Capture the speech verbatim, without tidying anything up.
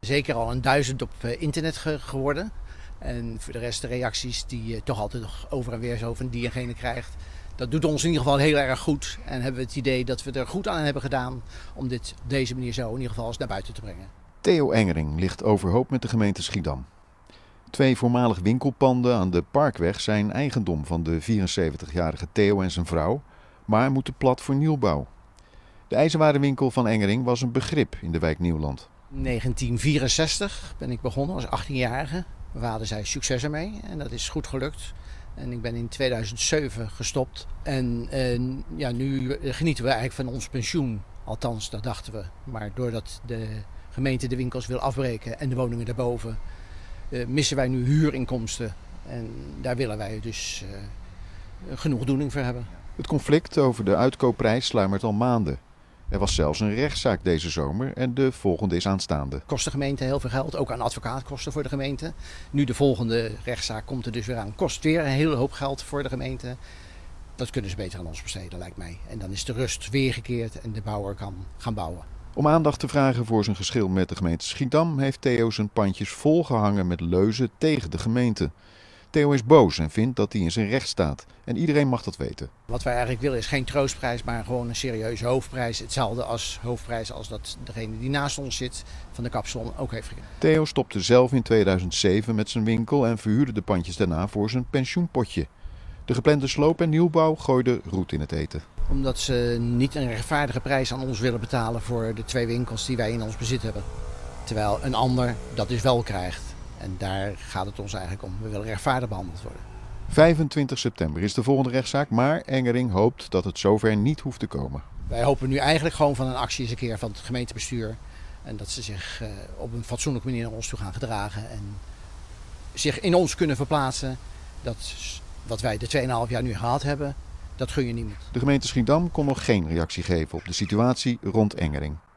Zeker al een duizend op internet ge geworden. En voor de rest de reacties die je toch altijd nog over en weer zo van die en gene krijgt. Dat doet ons in ieder geval heel erg goed. En hebben we het idee dat we er goed aan hebben gedaan om dit op deze manier zo in ieder geval eens naar buiten te brengen. Theo Engering ligt overhoop met de gemeente Schiedam. Twee voormalig winkelpanden aan de Parkweg zijn eigendom van de vierenzeventigjarige Theo en zijn vrouw, maar moeten plat voor nieuwbouw. De ijzerwarenwinkel van Engering was een begrip in de wijk Nieuwland. In negentien vierenzestig ben ik begonnen als achttienjarige. We hadden zij succes ermee en dat is goed gelukt. En ik ben in tweeduizend zeven gestopt. En, en ja, nu genieten we eigenlijk van ons pensioen. Althans, dat dachten we. Maar doordat de gemeente de winkels wil afbreken en de woningen daarboven, uh, missen wij nu huurinkomsten. En daar willen wij dus uh, genoegdoening voor hebben. Het conflict over de uitkoopprijs sluimert al maanden. Er was zelfs een rechtszaak deze zomer en de volgende is aanstaande. Kost de gemeente heel veel geld, ook aan advocaatkosten voor de gemeente. Nu de volgende rechtszaak komt er dus weer aan. Kost weer een hele hoop geld voor de gemeente. Dat kunnen ze beter aan ons besteden, lijkt mij. En dan is de rust weergekeerd en de bouwer kan gaan bouwen. Om aandacht te vragen voor zijn geschil met de gemeente Schiedam heeft Theo zijn pandjes volgehangen met leuzen tegen de gemeente. Theo is boos en vindt dat hij in zijn recht staat. En iedereen mag dat weten. Wat wij eigenlijk willen is geen troostprijs, maar gewoon een serieuze hoofdprijs. Hetzelfde als hoofdprijs als dat degene die naast ons zit van de kapsalon ook heeft gekregen. Theo stopte zelf in tweeduizend zeven met zijn winkel en verhuurde de pandjes daarna voor zijn pensioenpotje. De geplande sloop en nieuwbouw gooide roet in het eten. Omdat ze niet een rechtvaardige prijs aan ons willen betalen voor de twee winkels die wij in ons bezit hebben. Terwijl een ander dat dus wel krijgt. En daar gaat het ons eigenlijk om. We willen rechtvaardig behandeld worden. vijfentwintig september is de volgende rechtszaak, maar Engering hoopt dat het zover niet hoeft te komen. Wij hopen nu eigenlijk gewoon van een actie eens een keer van het gemeentebestuur. En dat ze zich uh, op een fatsoenlijke manier naar ons toe gaan gedragen. En zich in ons kunnen verplaatsen. Dat wat wij de tweeënhalf jaar nu gehad hebben, dat gun je niemand. De gemeente Schiedam kon nog geen reactie geven op de situatie rond Engering.